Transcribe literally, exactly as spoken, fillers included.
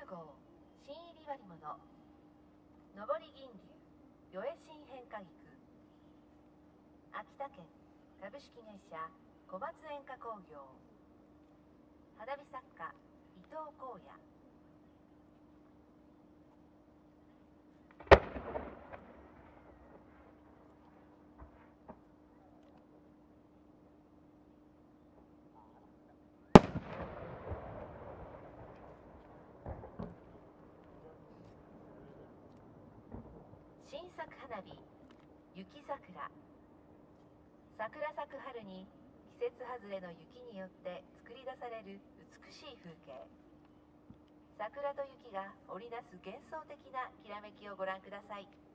号新入り割物上り銀龍与江新変化菊秋田県株式会社小松演歌工業花火作家伊藤光也新作花火雪桜桜咲く春に季節外れの雪によって作り出される美しい風景桜と雪が織りなす幻想的なきらめきをご覧ください。